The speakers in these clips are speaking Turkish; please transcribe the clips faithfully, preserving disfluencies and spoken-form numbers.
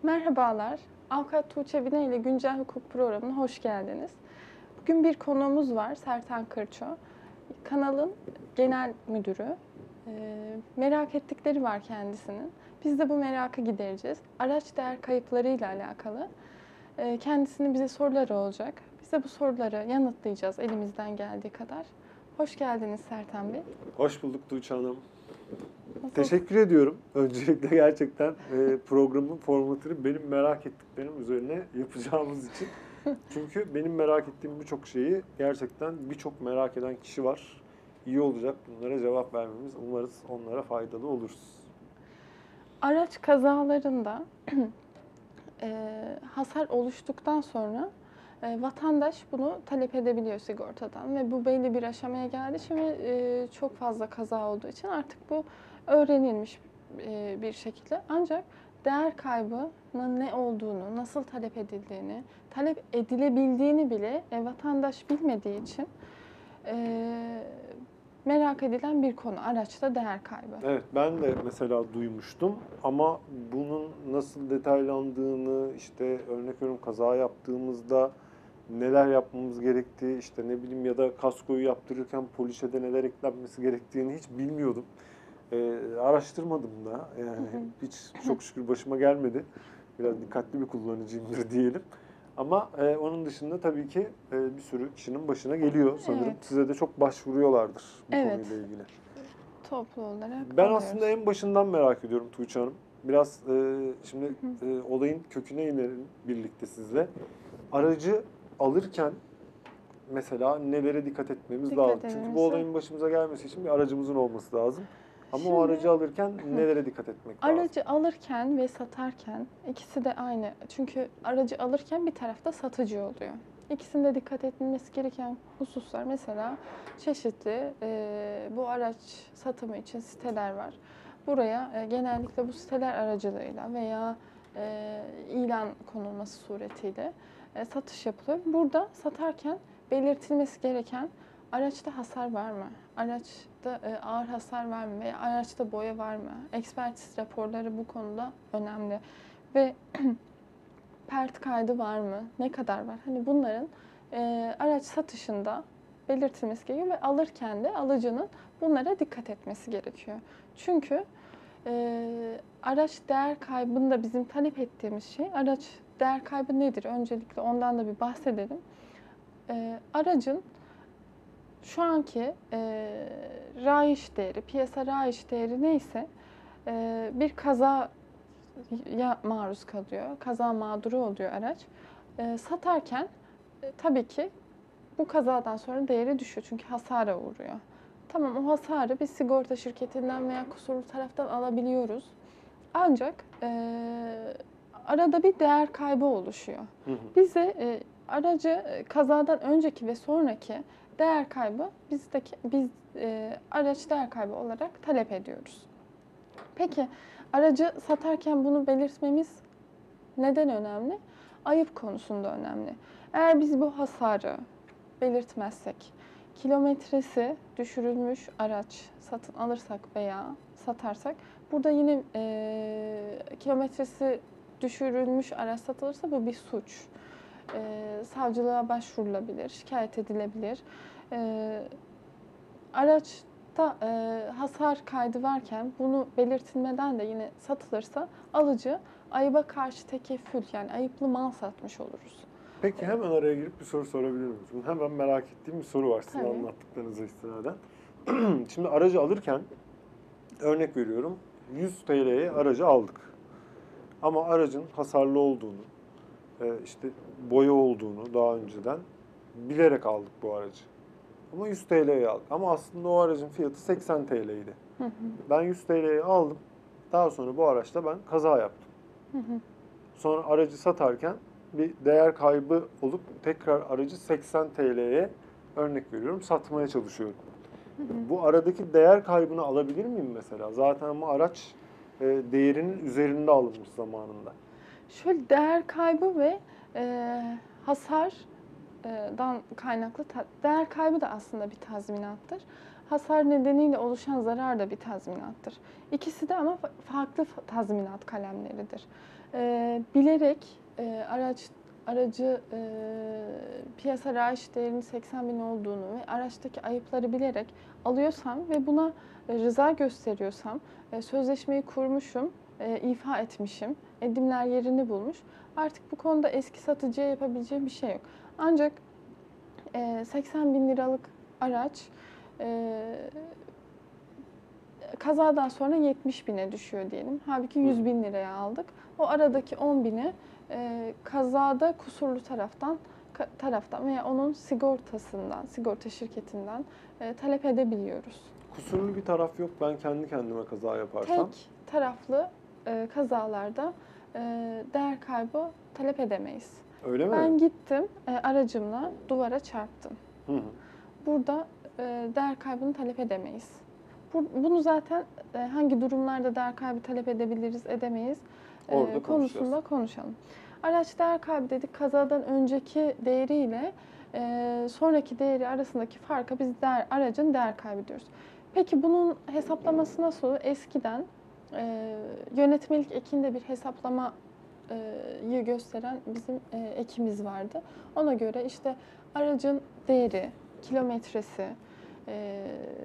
Merhabalar, Avukat Tuğçe Bine ile Güncel Hukuk Programı'na hoş geldiniz. Bugün bir konuğumuz var, Sertan Kırço. Kanalın genel müdürü. Ee, merak ettikleri var kendisinin. Biz de bu merakı gidereceğiz. Araç değer kayıpları ile alakalı ee, kendisinin bize soruları olacak. Biz de bu soruları yanıtlayacağız elimizden geldiği kadar. Hoş geldiniz Sertan Bey. Hoş bulduk Tuğçe Hanım. Nasıl? Teşekkür ediyorum. Öncelikle gerçekten e, programın formatını benim merak ettiklerim üzerine yapacağımız için. Çünkü benim merak ettiğim birçok şeyi gerçekten birçok merak eden kişi var. İyi olacak bunlara cevap vermemiz. Umarız onlara faydalı oluruz. Araç kazalarında e, hasar oluştuktan sonra e, vatandaş bunu talep edebiliyor sigortadan ve bu belli bir aşamaya geldi. Şimdi e, çok fazla kaza olduğu için artık bu öğrenilmiş e, bir şekilde. Ancak değer kaybının ne olduğunu, nasıl talep edildiğini, talep edilebildiğini bile e, vatandaş bilmediği için e, merak edilen bir konu araçta değer kaybı. Evet, ben de mesela duymuştum ama bunun nasıl detaylandığını, işte örnek veriyorum kaza yaptığımızda neler yapmamız gerektiği, işte ne bileyim ya da kaskoyu yaptırırken polise de neler eklenmesi gerektiğini hiç bilmiyordum. Ee, araştırmadım da yani hiç çok şükür başıma gelmedi. Biraz dikkatli bir kullanıcıyımdır diyelim. Ama e, onun dışında tabii ki e, bir sürü kişinin başına geliyor sanırım. Evet. Size de çok başvuruyorlardır bu Evet. konuyla ilgili. Toplu olarak Ben alıyoruz. aslında en başından merak ediyorum Tuğçe Hanım. Biraz e, şimdi e, olayın köküne inelim birlikte sizle. Aracı alırken mesela nelere dikkat etmemiz Dikkat lazım? Çünkü edilmesi- bu olayın başımıza gelmesi için bir aracımızın olması lazım. Ama Şimdi- o aracı alırken nelere dikkat etmek lazım? Aracı alırken ve satarken ikisi de aynı. Çünkü aracı alırken bir tarafta satıcı oluyor. İkisinde dikkat edilmesi gereken hususlar mesela çeşitli e, bu araç satımı için siteler var. Buraya e, genellikle bu siteler aracılığıyla veya e, ilan konulması suretiyle e, satış yapılıyor. Burada satarken belirtilmesi gereken araçta hasar var mı? Araçta e, ağır hasar var mı? Veya araçta boya var mı? Ekspertiz raporları bu konuda önemli. Ve pert kaydı var mı? Ne kadar var? Hani bunların e, araç satışında belirtilmesi gerekiyor ve alırken de alıcının bunlara dikkat etmesi gerekiyor. Çünkü e, araç değer kaybında bizim talep ettiğimiz şey, araç değer kaybı nedir? Öncelikle ondan da bir bahsedelim. E, aracın şu anki e, rayiç değeri, piyasa rayiç değeri neyse e, bir kazaya maruz kalıyor, kaza mağduru oluyor araç. E, satarken e, tabii ki bu kazadan sonra değeri düşüyor çünkü hasara uğruyor. Tamam, o hasarı biz sigorta şirketinden veya kusurlu taraftan alabiliyoruz. Ancak e, arada bir değer kaybı oluşuyor. Hı hı. Bize e, aracı e, kazadan önceki ve sonraki değer kaybı bizdeki biz e, araç değer kaybı olarak talep ediyoruz. Peki aracı satarken bunu belirtmemiz neden önemli? Ayıp konusunda önemli. Eğer biz bu hasarı belirtmezsek, kilometresi düşürülmüş araç satın alırsak veya satarsak, burada yine e, kilometresi düşürülmüş araç satılırsa bu bir suç. E, savcılığa başvurulabilir, şikayet edilebilir. E, araçta e, hasar kaydı varken bunu belirtilmeden de yine satılırsa alıcı ayıba karşı tekeffül, yani ayıplı mal satmış oluruz. Peki hemen araya girip bir soru sorabilir miyim? Çünkü hemen merak ettiğim bir soru var sizin Tabii. anlattıklarınıza istinaden. Şimdi aracı alırken örnek veriyorum yüz T L'ye aracı aldık. Ama aracın hasarlı olduğunu, e, işte boya olduğunu daha önceden bilerek aldık bu aracı. Ama yüz T L'ye aldık. Ama aslında o aracın fiyatı seksen T L'ydi. Hı hı. Ben yüz T L'ye aldım. Daha sonra bu araçla ben kaza yaptım. Hı hı. Sonra aracı satarken bir değer kaybı olup tekrar aracı seksen T L'ye örnek veriyorum satmaya çalışıyorum. Hı hı. Bu aradaki değer kaybını alabilir miyim mesela? Zaten ama araç e, değerinin üzerinde alınmış zamanında. Şöyle değer kaybı ve e, hasardan kaynaklı ta- değer kaybı da aslında bir tazminattır. hasar nedeniyle oluşan zarar da bir tazminattır. İkisi de ama fa- farklı fa- tazminat kalemleridir. Ee, bilerek e, araç aracı e, piyasa raiç değerinin seksen bin olduğunu ve araçtaki ayıpları bilerek alıyorsam ve buna e, rıza gösteriyorsam, e, sözleşmeyi kurmuşum, e, ifa etmişim, edimler yerini bulmuş. Artık bu konuda eski satıcıya yapabileceğim bir şey yok. Ancak e, seksen bin liralık araç e, kazadan sonra yetmiş bine düşüyor diyelim. Halbuki yüz bin liraya aldık. O aradaki on bini e, kazada kusurlu taraftan ka- taraftan veya onun sigortasından, sigorta şirketinden e, talep edebiliyoruz. Kusurlu bir taraf yok. Ben kendi kendime kaza yaparsam. Tek taraflı e, kazalarda e, değer kaybı talep edemeyiz. Öyle mi? Ben gittim e, aracımla duvara çarptım. Hı hı. Burada e, değer kaybını talep edemeyiz. Bu- Bunu zaten e, hangi durumlarda değer kaybı talep edebiliriz, edemeyiz e, Orada konusunda konuşacağız. konuşalım. Araç değer kaybı dedik, kazadan önceki değeriyle e, sonraki değeri arasındaki farka biz değer, aracın değer kaybı diyoruz. Peki bunun hesaplaması nasıl olur? Eskiden e, yönetmelik ekinde bir hesaplamayı gösteren bizim e, ekimiz vardı. Ona göre işte aracın değeri, kilometresi, e,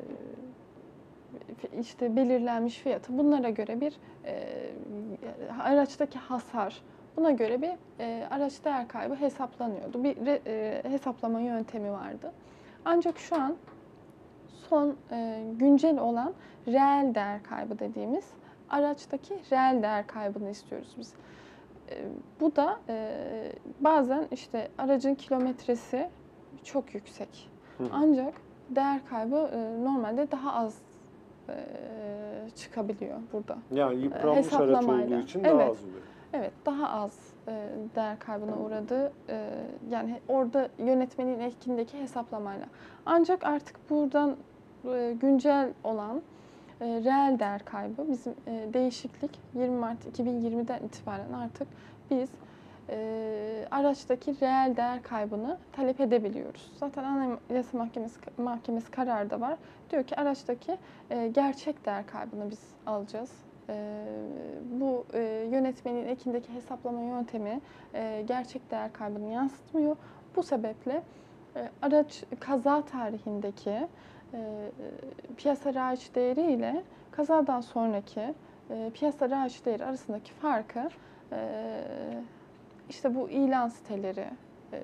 işte belirlenmiş fiyatı, bunlara göre bir e, araçtaki hasar, buna göre bir e, araç değer kaybı hesaplanıyordu. Bir re- e, hesaplama yöntemi vardı. Ancak şu an son e, güncel olan reel değer kaybı dediğimiz araçtaki reel değer kaybını istiyoruz biz. E, bu da e, bazen işte aracın kilometresi çok yüksek. Hı hı. Ancak değer kaybı e, normalde daha az e, çıkabiliyor burada. Yani yıpranmış araç hesaplamayla. olduğu için daha Evet. az oluyor. Evet, daha az e, değer kaybına uğradı. E, yani orada yönetmenin ekindeki hesaplamayla. Ancak artık buradan e, güncel olan e, reel değer kaybı, bizim e, değişiklik yirmi Mart iki bin yirmiden itibaren artık biz e, araçtaki reel değer kaybını talep edebiliyoruz. Zaten Anayasa Mahkemesi, Mahkemesi kararı da var. Diyor ki araçtaki e, gerçek değer kaybını biz alacağız. E, bu e, yönetmenin ekindeki hesaplama yöntemi e, gerçek değer kaybını yansıtmıyor. Bu sebeple e, araç kaza tarihindeki e, piyasa raiç değeri ile kazadan sonraki e, piyasa raiç değeri arasındaki farkı e, işte bu ilan siteleri, e,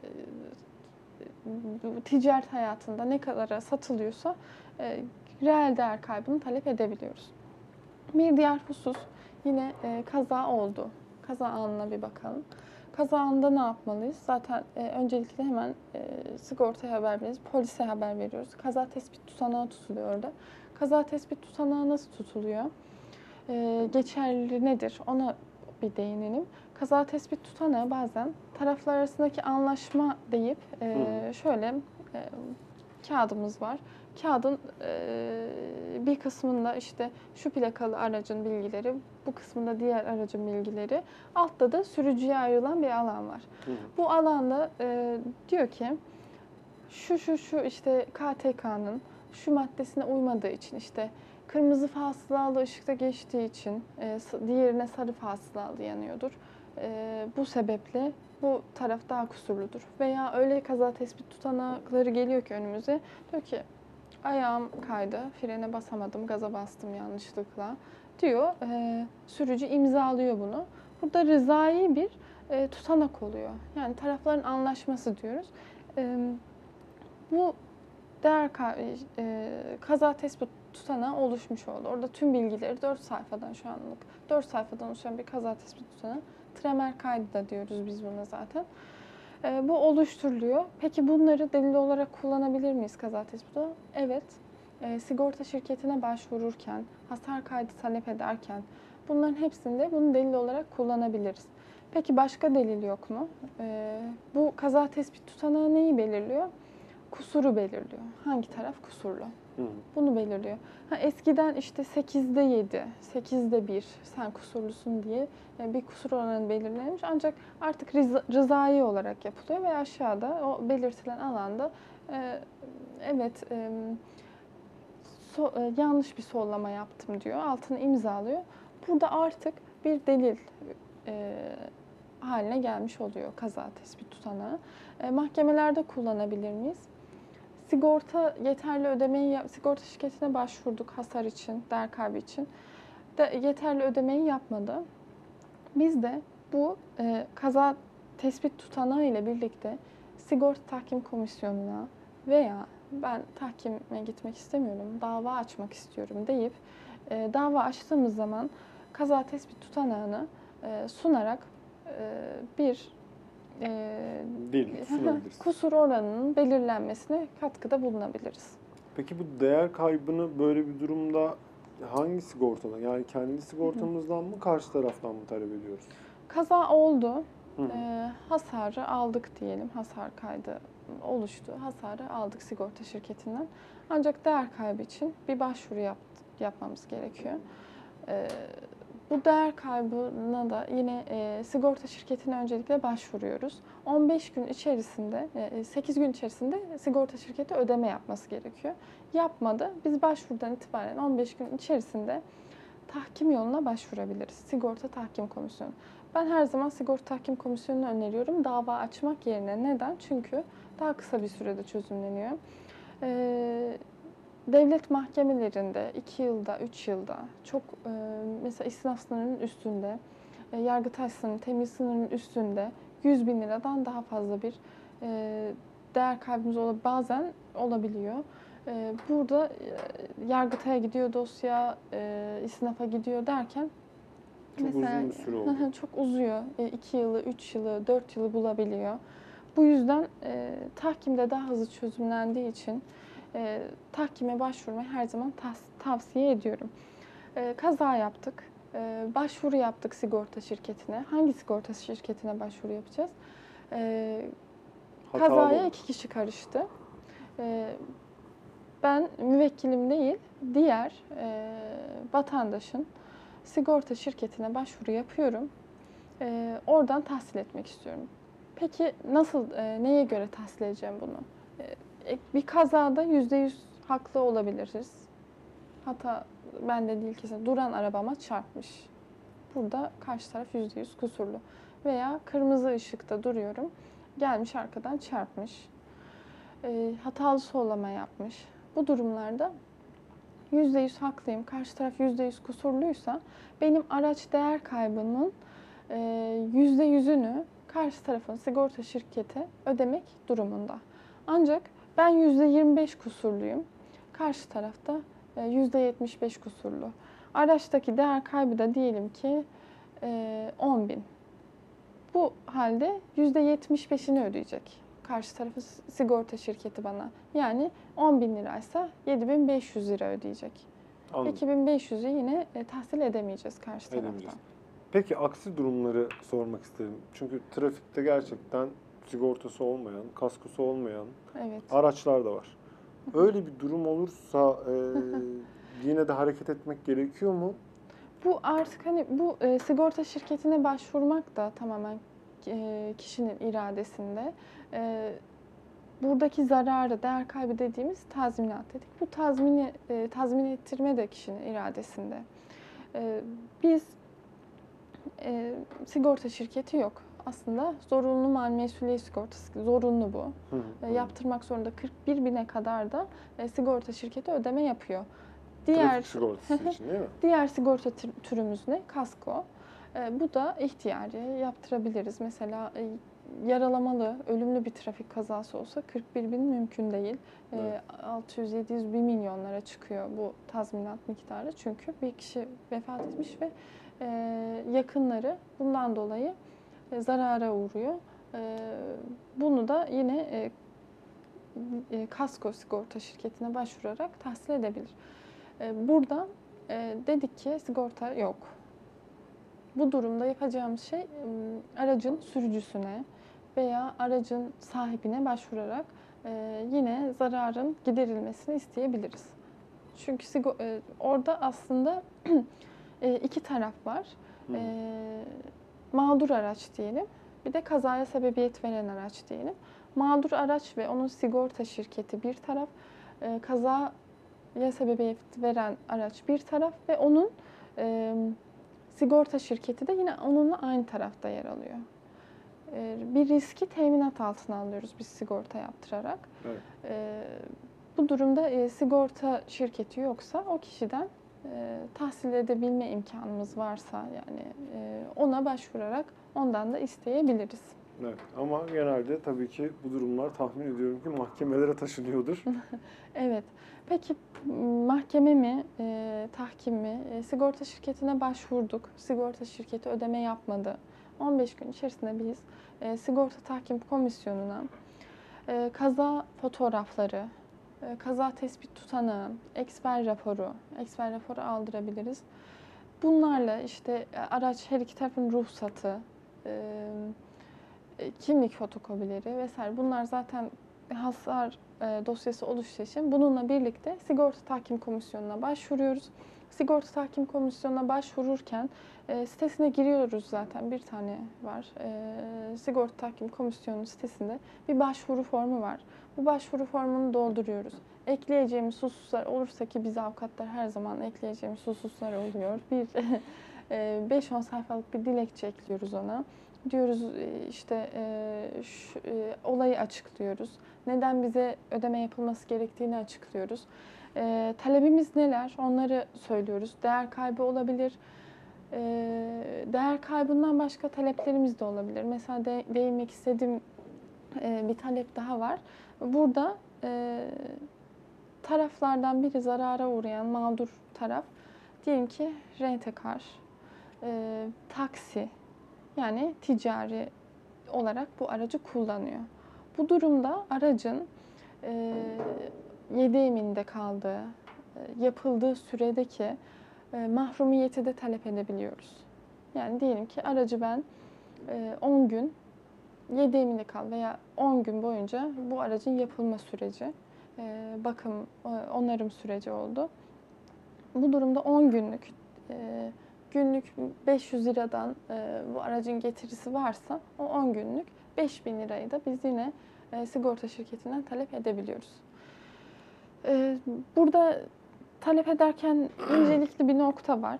bu ticaret hayatında ne kadara satılıyorsa e, reel değer kaybını talep edebiliyoruz. Bir diğer husus yine e, kaza oldu. Kaza anına bir bakalım. Kaza anında ne yapmalıyız? Zaten e, öncelikle hemen e, sigortaya haber veriyoruz, polise haber veriyoruz. Kaza tespit tutanağı tutuluyor orada. Kaza tespit tutanağı nasıl tutuluyor? E, geçerli nedir? Ona bir değinelim. Kaza tespit tutanağı bazen taraflar arasındaki anlaşma deyip e, şöyle e, kağıdımız var. Kağıdın e, bir kısmında işte şu plakalı aracın bilgileri, bu kısmında diğer aracın bilgileri, altta da sürücüye ayrılan bir alan var. Hı hı. Bu alanda e, diyor ki şu şu şu işte K T K'nın şu maddesine uymadığı için, işte kırmızı fasılalı ışıkta geçtiği için e, diğerine sarı fasılalı yanıyordur. E, bu sebeple bu taraf daha kusurludur. Veya öyle kaza tespit tutanakları geliyor ki önümüze, diyor ki ayağım kaydı, frene basamadım, gaza bastım yanlışlıkla diyor. E, sürücü imzalıyor bunu. Burada rızai bir e, tutanak oluyor. Yani tarafların anlaşması diyoruz. E, bu değer e, kaza tespit tutanağı oluşmuş oldu. Orada tüm bilgileri dört sayfadan, şu anlık dört sayfadan oluşan bir kaza tespit tutanağı. Tremer kaydı da diyoruz biz buna zaten. E, bu oluşturuluyor. Peki bunları delil olarak kullanabilir miyiz kaza tespit tutanağı? Evet. E, sigorta şirketine başvururken, hasar kaydı talep ederken bunların hepsinde bunu delil olarak kullanabiliriz. Peki başka delil yok mu? E, bu kaza tespit tutanağı neyi belirliyor? Kusuru belirliyor. Hangi taraf kusurlu? Hı hı. Bunu belirliyor. Ha, eskiden işte sekizde yedi, sekizde bir sen kusurlusun diye bir kusur oranı belirlenmiş. Ancak artık rıza, rızai olarak yapılıyor ve aşağıda o belirtilen alanda e, evet e, so- e, yanlış bir sollama yaptım diyor. Altını imzalıyor. Burada artık bir delil e, haline gelmiş oluyor kaza tespit tutanağı. E, mahkemelerde kullanabilir miyiz? Sigorta yeterli ödemeyi, yap- sigorta şirketine başvurduk hasar için, değer kaybı için. De, yeterli ödemeyi yapmadı. Biz de bu e, kaza tespit tutanağı ile birlikte sigorta tahkim komisyonuna veya ben tahkime gitmek istemiyorum, dava açmak istiyorum deyip e, dava açtığımız zaman kaza tespit tutanağını e, sunarak e, bir e, Değil, sunabiliriz. kusur oranının belirlenmesine katkıda bulunabiliriz. Peki bu değer kaybını böyle bir durumda hangi sigortadan? Yani kendi sigortamızdan mı, karşı taraftan mı talep ediyoruz? Kaza oldu, Hı hı. e, hasarı aldık diyelim, hasar kaydı oluştu, hasarı aldık sigorta şirketinden. Ancak değer kaybı için bir başvuru yap, yapmamız gerekiyor. E, bu değer kaybına da yine e, sigorta şirketine öncelikle başvuruyoruz. on beş gün içerisinde, e, sekiz gün içerisinde sigorta şirketi ödeme yapması gerekiyor. Yapmadı. Biz başvurudan itibaren on beş gün içerisinde tahkim yoluna başvurabiliriz. Sigorta Tahkim Komisyonu. Ben her zaman Sigorta Tahkim Komisyonu'nu öneriyorum dava açmak yerine. Neden? Çünkü daha kısa bir sürede çözümleniyor. Ee, devlet mahkemelerinde iki yılda, üç yılda çok e, mesela istinaf sınırının üstünde, e, Yargıtay sınırının, temyiz sınırının üstünde yüz bin liradan daha fazla bir e, değer kaybımız olabilir. Bazen olabiliyor. E, burada e, Yargıtay'a gidiyor dosya, e, istinafa gidiyor derken Çok uzun bir süre oldu. çok uzuyor. iki yılı, üç yılı, dört yılı bulabiliyor. Bu yüzden e, tahkimde daha hızlı çözümlendiği için e, tahkime başvurmayı her zaman tas- tavsiye ediyorum. E, kaza yaptık. E, başvuru yaptık sigorta şirketine. Hangi sigorta şirketine başvuru yapacağız? E, Hatalı kazaya olur. iki kişi karıştı. E, ben müvekkilim değil, diğer e, vatandaşın sigorta şirketine başvuru yapıyorum. E, oradan tahsil etmek istiyorum. Peki nasıl, e, neye göre tahsil edeceğim bunu? E, bir kazada yüzde yüz haklı olabiliriz. Hata bende değil kesin. Duran arabama çarpmış. Burada karşı taraf yüzde yüz kusurlu. Veya kırmızı ışıkta duruyorum. Gelmiş arkadan çarpmış. E, hatalı sollama yapmış. Bu durumlarda yüzde yüz haklıyım, karşı taraf yüzde yüz kusurluysa benim araç değer kaybının yüzde yüzünü karşı tarafın sigorta şirketi ödemek durumunda. Ancak ben yüzde yirmi beş kusurluyum, karşı tarafta yüzde yetmiş beş kusurlu. Araçtaki değer kaybı da diyelim ki on bin. Bu halde yüzde yetmiş beşini ödeyecek karşı tarafı sigorta şirketi bana. Yani on bin liraysa yedi bin beş yüz lira ödeyecek. Anladım. iki bin beş yüzü yine e, tahsil edemeyeceğiz karşı Edemeyeceğiz. taraftan. Peki aksi durumları sormak istedim. Çünkü trafikte gerçekten sigortası olmayan, kaskosu olmayan Evet. araçlar da var. Öyle bir durum olursa e, yine de hareket etmek gerekiyor mu? Bu artık hani bu e, sigorta şirketine başvurmak da tamamen e, kişinin iradesinde. E, buradaki zararı, değer kaybı dediğimiz tazminat dedik. Bu tazmini e, tazmin ettirme de kişinin iradesinde. E, biz e, sigorta şirketi yok. Aslında zorunlu mal mesuliyet sigortası, zorunlu bu. Hı hı. E, yaptırmak zorunda kırk bir bine kadar da e, sigorta şirketi ödeme yapıyor. Trafik sigortası için değil mi? Diğer sigorta türümüz ne? Kasko. E, bu da ihtiyari yaptırabiliriz. Mesela e, yaralamalı, ölümlü bir trafik kazası olsa kırk bir bin mümkün değil. E, Evet. altı yüz yedi yüz bir milyonlara çıkıyor bu tazminat miktarı. Çünkü bir kişi vefat etmiş ve e, yakınları bundan dolayı e, zarara uğruyor. E, bunu da yine e, e, kasko sigorta şirketine başvurarak tahsil edebilir. E, burada e, dedik ki sigorta yok. Bu durumda yapacağımız şey e, aracın sürücüsüne veya aracın sahibine başvurarak e, yine zararın giderilmesini isteyebiliriz. Çünkü sigo- e, orada aslında e, iki taraf var. Hı. E, mağdur araç diyelim, bir de kazaya sebebiyet veren araç diyelim. Mağdur araç ve onun sigorta şirketi bir taraf, e, kaza ya sebebiyet veren araç bir taraf ve onun e, sigorta şirketi de yine onunla aynı tarafta yer alıyor. E, bir riski teminat altına alıyoruz biz sigorta yaptırarak. Evet. E, bu durumda e, sigorta şirketi yoksa o kişiden e, tahsil edebilme imkanımız varsa yani e, ona başvurarak ondan da isteyebiliriz. Evet. Ama genelde tabii ki bu durumlar tahmin ediyorum ki mahkemelere taşınıyordur. Evet. Peki mahkeme mi, e, tahkim mi? E, sigorta şirketine başvurduk. Sigorta şirketi ödeme yapmadı. on beş gün içerisinde biz e, sigorta tahkim komisyonuna e, kaza fotoğrafları, e, kaza tespit tutanağı, eksper raporu, eksper raporu aldırabiliriz. Bunlarla işte e, araç her iki tarafın ruhsatı, e, e, kimlik fotokopileri vesaire bunlar zaten hasar e, dosyası oluştuğu için bununla birlikte sigorta tahkim komisyonuna başvuruyoruz. Sigorta tahkim komisyonuna başvururken e, sitesine giriyoruz zaten bir tane var. E, sigorta tahkim komisyonu sitesinde bir başvuru formu var. Bu başvuru formunu dolduruyoruz. Ekleyeceğimiz hususlar olursa ki biz avukatlar her zaman ekleyeceğimiz hususlar oluyor. Bir beş on sayfalık bir dilekçe ekliyoruz ona. Diyoruz işte şu, olayı açıklıyoruz. Neden bize ödeme yapılması gerektiğini açıklıyoruz. E, talebimiz neler? Onları söylüyoruz. Değer kaybı olabilir. E, değer kaybından başka taleplerimiz de olabilir. Mesela de, değinmek istediğim e, bir talep daha var. Burada e, taraflardan biri zarara uğrayan mağdur taraf, diyelim ki rent-a-car, e, taksi, yani ticari olarak bu aracı kullanıyor. Bu durumda aracın e, yedi eminde kaldığı, e, yapıldığı süredeki e, mahrumiyeti de talep edebiliyoruz. Yani diyelim ki aracı ben e, on gün yedi eminde kal veya on gün boyunca bu aracın yapılma süreci, e, bakım, e, onarım süreci oldu. Bu durumda on günlük e, günlük beş yüz liradan e, bu aracın getirisi varsa o on günlük beş bin lirayı da biz yine e, sigorta şirketinden talep edebiliyoruz. E, burada talep ederken incelikli bir nokta var.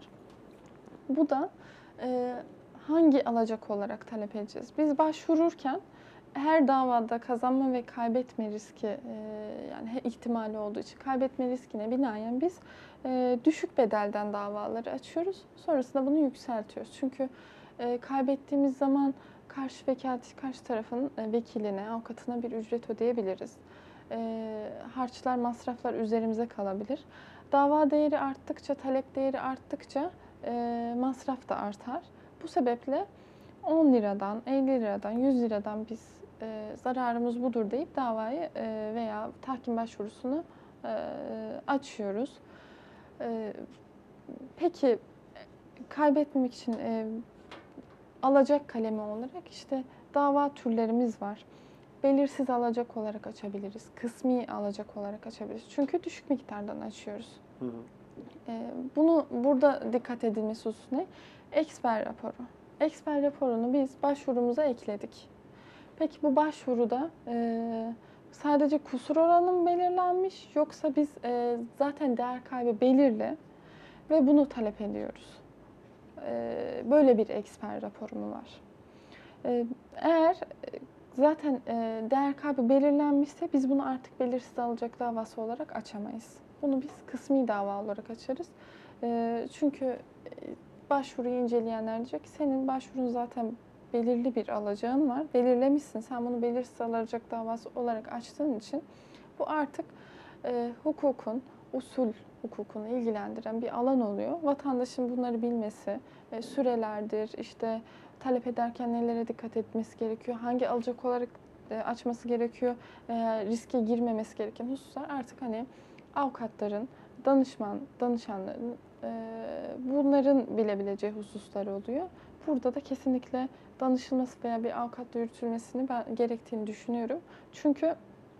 Bu da e, hangi alacak olarak talep edeceğiz? Biz başvururken her davada kazanma ve kaybetme riski e, yani ihtimali olduğu için kaybetme riskine binaen biz e, düşük bedelden davaları açıyoruz. Sonrasında bunu yükseltiyoruz. Çünkü e, kaybettiğimiz zaman karşı vekalet karşı tarafın e, vekiline, avukatına bir ücret ödeyebiliriz. E, harçlar, masraflar üzerimize kalabilir. Dava değeri arttıkça, talep değeri arttıkça e, masraf da artar. Bu sebeple on liradan, elli liradan, yüz liradan biz e, zararımız budur deyip davayı e, veya tahkim başvurusunu e, açıyoruz. E, peki kaybetmemek için e, alacak kalemi olarak işte dava türlerimiz var. Belirsiz alacak olarak açabiliriz, kısmi alacak olarak açabiliriz. Çünkü düşük miktardan açıyoruz. Hı hı. E, bunu burada dikkat edilmesi hususu ne? Eksper raporu. Eksper raporunu biz başvurumuza ekledik. Peki bu başvuruda e, sadece kusur oranı mı belirlenmiş yoksa biz e, zaten değer kaybı belirli ve bunu talep ediyoruz. E, böyle bir eksper raporu mu var? E, eğer zaten e, değer kaybı belirlenmişse biz bunu artık belirsiz alacak davası olarak açamayız. Bunu biz kısmi dava olarak açarız. E, çünkü e, başvuruyu inceleyenler diyecek ki senin başvurun zaten belirli bir alacağın var. Belirlemişsin. Sen bunu belirsiz alacak davası olarak açtığın için bu artık e, hukukun, usul hukukunu ilgilendiren bir alan oluyor. Vatandaşın bunları bilmesi, e, sürelerdir, işte talep ederken nelere dikkat etmesi gerekiyor, hangi alacak olarak e, açması gerekiyor, e, riske girmemesi gereken hususlar artık hani avukatların, danışman, danışanların e, bunların bilebileceği hususlar oluyor. Burada da kesinlikle danışılması veya bir avukatla yürütülmesini ben gerektiğini düşünüyorum. Çünkü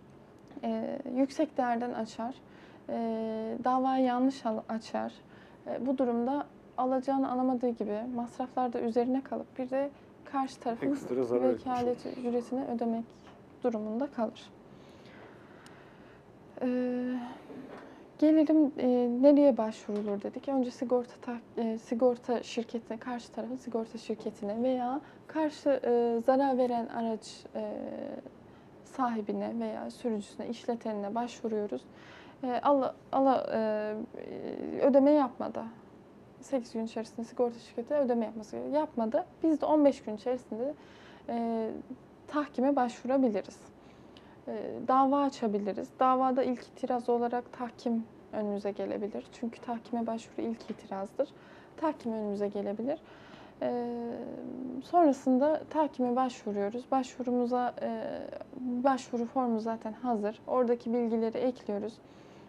e, yüksek değerden açar, e, davayı yanlış açar. E, bu durumda alacağını alamadığı gibi masraflar da üzerine kalıp bir de karşı tarafın Ekstra zarar etmiş vekalet olur. ücretini ödemek durumunda kalır. Ee, Gelelim e, nereye başvurulur dedik. Önce sigorta ta- e, sigorta şirketine, karşı tarafın sigorta şirketine veya karşı e, zarar veren araç e, sahibine veya sürücüsüne, işletenine başvuruyoruz. E, ala, ala, e, ödeme yapmadı. sekiz gün içerisinde sigorta şirketi ödeme yapması gerekiyor. Yapmadı. Biz de on beş gün içerisinde e, tahkime başvurabiliriz. E, dava açabiliriz. Davada ilk itiraz olarak tahkim önümüze gelebilir. Çünkü tahkime başvuru ilk itirazdır. Tahkim önümüze gelebilir. E, sonrasında tahkime başvuruyoruz. Başvurumuza e, başvuru formu zaten hazır. Oradaki bilgileri ekliyoruz.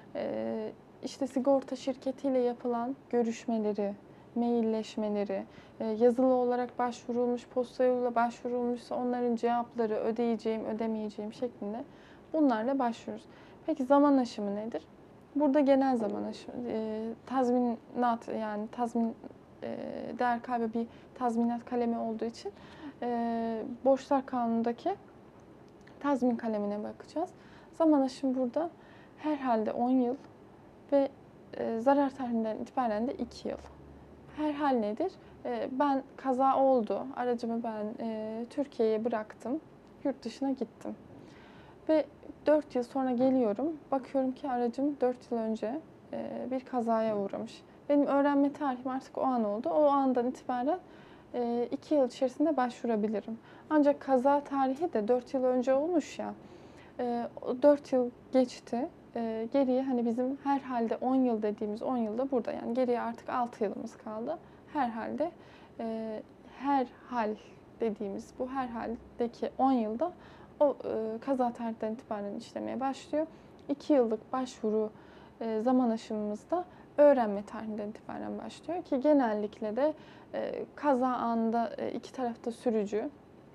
E, işte sigorta şirketiyle yapılan görüşmeleri, mailleşmeleri, e, yazılı olarak başvurulmuş, posta yoluyla başvurulmuşsa onların cevapları, ödeyeceğim, ödemeyeceğim şeklinde bunlarla başvuruyoruz. Peki zaman aşımı nedir? Burada genel zaman aşımı, e, tazminat yani tazmin e, değer kaybı bir tazminat kalemi olduğu için e, borçlar kanunundaki tazmin kalemine bakacağız. Zaman aşımı burada herhalde on yıl ve e, zarar tarihinden itibaren de iki yıl. Herhal nedir? E, ben kaza oldu, aracımı ben e, Türkiye'ye bıraktım, yurt dışına gittim. Ve dört yıl sonra geliyorum, bakıyorum ki aracım dört yıl önce e, bir kazaya uğramış. Benim öğrenme tarihim artık o an oldu. O andan itibaren e, iki yıl içerisinde başvurabilirim. Ancak kaza tarihi de dört yıl önce olmuş ya, e, dört yıl geçti. E, geriye hani bizim herhalde on yıl dediğimiz on yılda burada, yani geriye artık altı yılımız kaldı. Herhalde e, her hal dediğimiz bu herhaldeki on yılda o e, kaza tarihinden itibaren işlemeye başlıyor. iki yıllık başvuru e, zaman aşımımızda öğrenme tarihinden itibaren başlıyor ki genellikle de e, kaza anında e, iki tarafta sürücü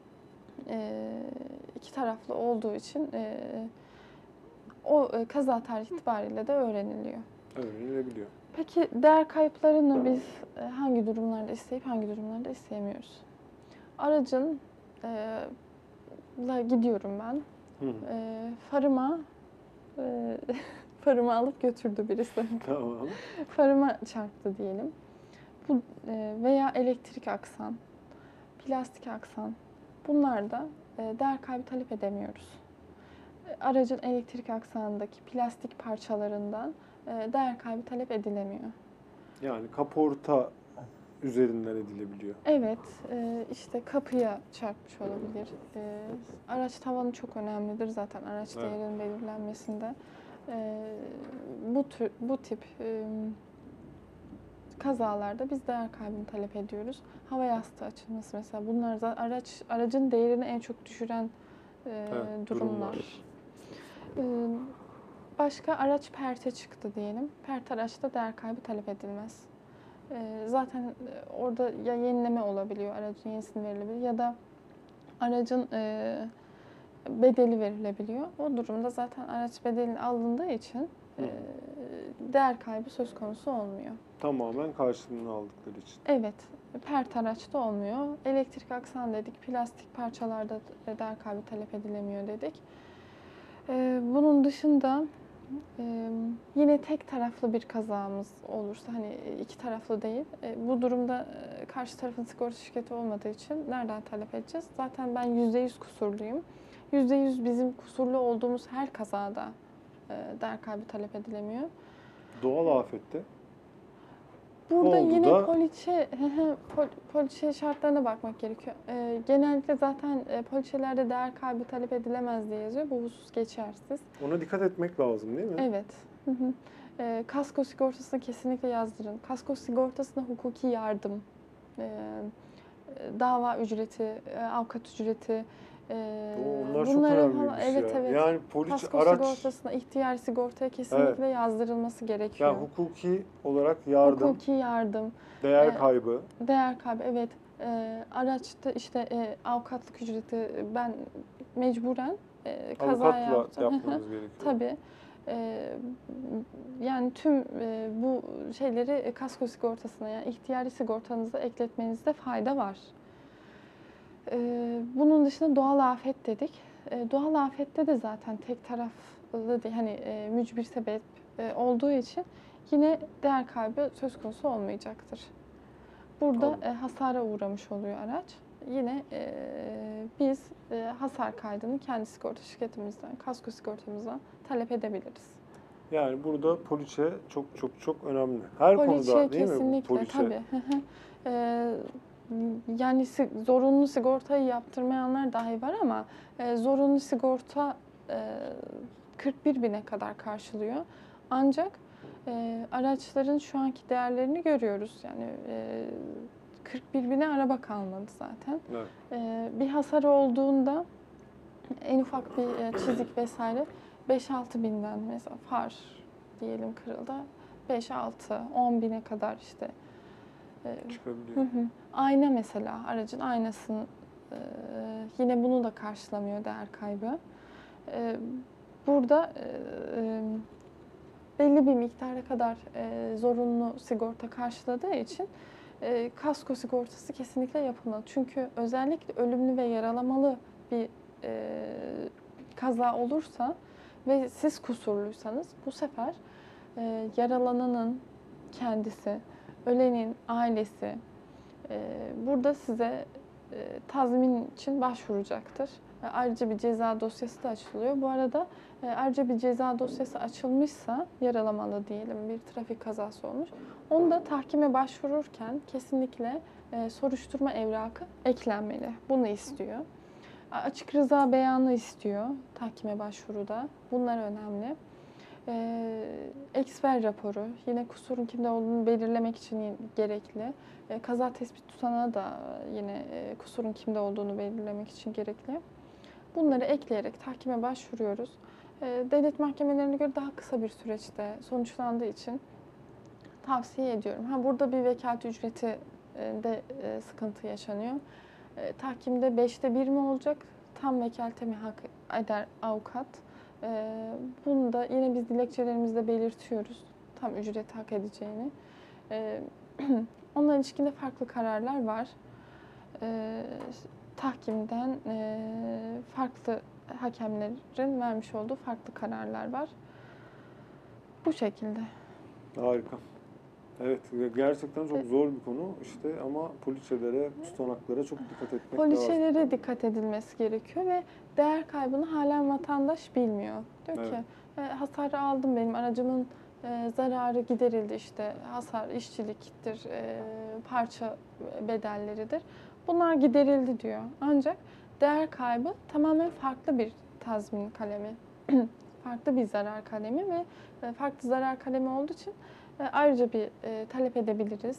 e, iki taraflı olduğu için e, o e, kaza tarihi itibariyle de öğreniliyor. Öğrenilebiliyor. Peki değer kayıplarını biz e, hangi durumlarda isteyip hangi durumlarda isteyemiyoruz? Aracın e, la gidiyorum ben. Hı. E, farıma e, farımı alıp götürdü birisi. Tamam. Farıma çarptı diyelim. Bu e, veya elektrik aksan, plastik aksan. Bunlarda e, değer kaybı talep edemiyoruz. E, aracın elektrik aksanındaki plastik parçalarından e, değer kaybı talep edilemiyor. Yani kaporta üzerinden edilebiliyor. Evet, e, işte kapıya çarpmış olabilir. E, araç tavanı çok önemlidir zaten araç Evet. değerinin belirlenmesinde. E, bu tür, bu tip e, kazalarda biz değer kaybını talep ediyoruz. Hava yastığı açılması mesela, bunlar da araç aracın değerini en çok düşüren e, Evet, durumlar. E, başka araç perte çıktı diyelim. Pert araçta değer kaybı talep edilmez. E, zaten e, orada ya yenileme olabiliyor, aracın yenisini verilebilir ya da aracın e, bedeli verilebiliyor. O durumda zaten araç bedelinin alındığı için e, değer kaybı söz konusu olmuyor. Tamamen karşılığını aldıkları için. Evet, pert araçta olmuyor. Elektrik aksan dedik, plastik parçalarda değer kaybı talep edilemiyor dedik. Ee, bunun dışında e, yine tek taraflı bir kazamız olursa, hani iki taraflı değil, e, bu durumda e, karşı tarafın sigorta şirketi olmadığı için nereden talep edeceğiz? Zaten ben yüzde yüz kusurluyum. yüzde yüz bizim kusurlu olduğumuz her kazada e, değer kaybı talep edilemiyor. Doğal afette. Burada Oldu yine da- poliçe, pol- poliçe şartlarına bakmak gerekiyor. Ee, genellikle zaten e, poliçelerde değer kaybı talep edilemez diye yazıyor. Bu husus geçersiz. Ona dikkat etmek lazım değil mi? Evet. Hı hı. Ee, kasko sigortasına kesinlikle yazdırın. Kasko sigortasına hukuki yardım, e, e, dava ücreti, e, avukat ücreti, e, O, onlar çok bunların önemliymiş falan- evet ya. evet. Yani polis Kasko araç sigortasına, ihtiyar sigortaya kesinlikle yazdırılması gerekiyor. yani hukuki olarak yardım, Hukuki yardım. değer e, kaybı. Değer kaybı, evet. E, araçta işte e, avukatlık ücreti, ben mecburen e, kaza Avukatla yaptım. yapmanız gerekiyor. Tabii. E, yani tüm e, bu şeyleri e, kasko sigortasına, yani ihtiyari sigortanıza ekletmenizde fayda var. E, bunun dışında doğal afet dedik. E, doğal afette de zaten tek taraflı değil, hani e, mücbir sebep e, olduğu için yine değer kaybı söz konusu olmayacaktır. Burada Anladım. e, hasara uğramış oluyor araç. Yine e, biz e, hasar kaydını kendi sigorta şirketimizden, kasko sigortamızdan talep edebiliriz. Yani burada poliçe çok çok çok önemli. Her Poliçe konuda değil mi bu kesinlikle poliçe? tabii. Hı hı. Ee, yani si- zorunlu sigortayı yaptırmayanlar dahi var ama e, zorunlu sigorta e, kırk bir bine kadar karşılıyor. Ancak e, araçların şu anki değerlerini görüyoruz. Yani e, kırk bir bine araba kalmadı zaten. Evet. E, bir hasar olduğunda en ufak bir e, çizik vesaire beş altı binden mesela far diyelim kırıldı. beş altı on bine kadar işte. e, Çıkabiliyor. Hı hı. Ayna mesela aracın aynasının e, yine bunu da karşılamıyor değer kaybı. E, Burada e, e, belli bir miktara kadar e, zorunlu sigorta karşıladığı için e, kasko sigortası kesinlikle yapılmalı. Çünkü özellikle ölümlü ve yaralamalı bir e, kaza olursa ve siz kusurluysanız bu sefer e, yaralananın kendisi, ölenin ailesi e, burada size e, tazmin için başvuracaktır. E, ayrıca bir ceza dosyası da açılıyor. Bu arada e, ayrıca bir ceza dosyası açılmışsa, yaralamalı diyelim bir trafik kazası olmuş, onu da tahkime başvururken kesinlikle e, soruşturma evrakı eklenmeli. Bunu istiyor. A- Açık rıza beyanı istiyor tahkime başvuruda. Bunlar önemli. E, eksper raporu, yine kusurun kimde olduğunu belirlemek için gerekli. E, kaza tespit tutanağı da yine e, kusurun kimde olduğunu belirlemek için gerekli. Bunları ekleyerek tahkime başvuruyoruz. E, devlet mahkemelerine göre daha kısa bir süreçte sonuçlandığı için tavsiye ediyorum. Ha, burada bir vekalet ücreti e, de e, sıkıntı yaşanıyor. E, tahkimde beşte bir mi olacak? Tam vekalete mi hak eder avukat? E, bunu da yine biz dilekçelerimizde belirtiyoruz. Tam ücreti hak edeceğini. E, Onunla ilişkinde farklı kararlar var. E, Tahkimden e, farklı hakemlerin vermiş olduğu farklı kararlar var. Bu şekilde. Harika. Evet, gerçekten çok zor bir konu işte ama poliçelere, tutanaklara çok dikkat etmek lazım. Poliçelere dikkat edilmesi gerekiyor ve değer kaybını halen vatandaş bilmiyor. Diyor Evet. ki e, hasarı aldım, benim aracımın e, zararı giderildi, işte hasar işçiliktir, e, parça bedelleridir. Bunlar giderildi diyor. Ancak değer kaybı tamamen farklı bir tazmin kalemi. Farklı bir zarar kalemi ve e, farklı zarar kalemi olduğu için e, ayrıca bir e, talep edebiliriz.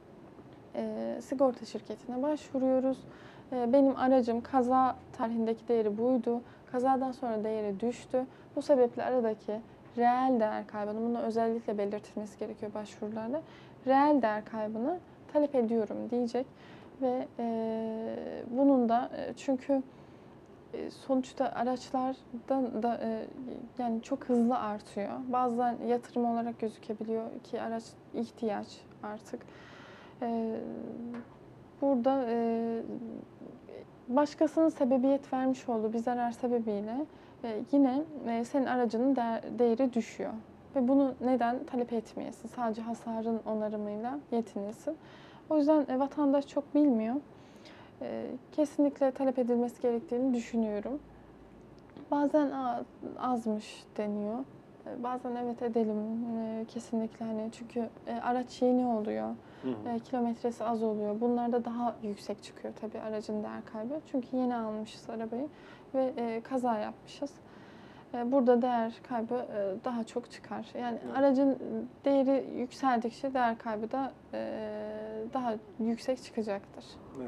E, sigorta şirketine başvuruyoruz. E, benim aracım kaza tarihindeki değeri buydu. Kazadan sonra değeri düştü. Bu sebeple aradaki reel değer kaybını, bunu özellikle belirtilmesi gerekiyor başvurularda. Reel değer kaybını talep ediyorum diyecek ve e, bunun da e, çünkü e, sonuçta araçlardan da e, yani çok hızlı artıyor. Bazen yatırım olarak gözükebiliyor ki araç ihtiyaç artık. E, Burada e, başkasının sebebiyet vermiş olduğu bir zarar sebebiyle e, yine e, senin aracının değeri düşüyor. Ve bunu neden talep etmeyesin? Sadece hasarın onarımıyla yetinilsin. O yüzden e, vatandaş çok bilmiyor. E, kesinlikle talep edilmesi gerektiğini düşünüyorum. Bazen azmış deniyor. E, Bazen evet edelim e, kesinlikle, hani çünkü e, araç yeni oluyor. Hı hı. E, kilometresi az oluyor. Bunlarda daha yüksek çıkıyor tabii aracın değer kaybı. Çünkü yeni almışız arabayı ve e, kaza yapmışız. E, burada değer kaybı e, daha çok çıkar. Yani Evet. aracın değeri yükseldikçe değer kaybı da e, daha yüksek çıkacaktır. Evet.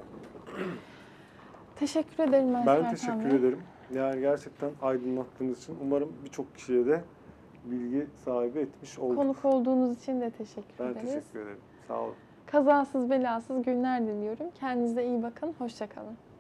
Teşekkür ederim ben, Ben Serkan teşekkür Bey. ederim. Yani gerçekten aydınlattığınız için umarım birçok kişiye de bilgi sahibi etmiş olduk. Konuk olduğunuz için de teşekkür Ben ederiz. teşekkür ederim. Sağ olun. Kazasız belasız günler diliyorum. Kendinize iyi bakın. Hoşça kalın.